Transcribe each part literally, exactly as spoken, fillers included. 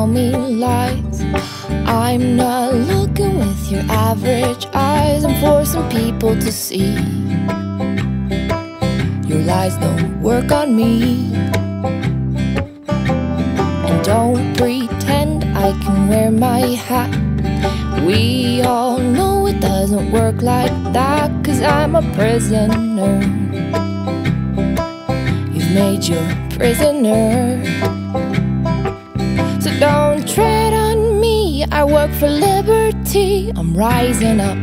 tell me lies. I'm not looking with your average eyes. I'm forcing people to see your lies don't work on me. And don't pretend I can wear my hat. We all know it doesn't work like that, 'cause I'm a prisoner. You've made your prisoner. So don't tread on me. I work for liberty. I'm rising up.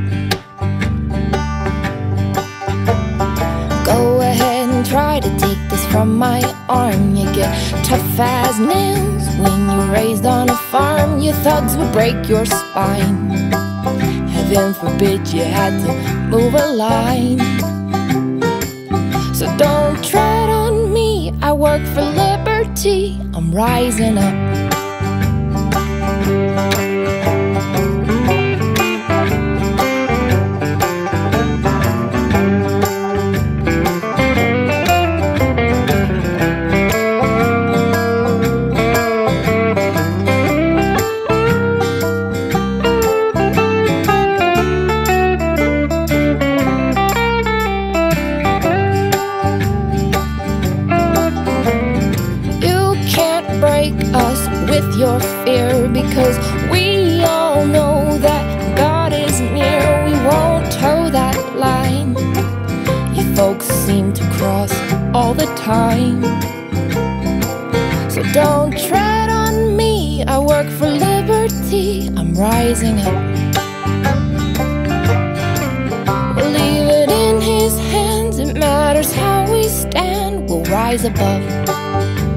Go ahead and try to take this from my arm. You get tough as nails when you're raised on a farm. Your thugs would break your spine. Heaven forbid you had to move a line. So don't tread on me. I work for liberty. I'm rising up. Break us with your fear, because we all know that God is near. We won't toe that line. You folks seem to cross all the time. So don't tread on me. I work for liberty. I'm rising up. We'll leave it in His hands. It matters how we stand. We'll rise above.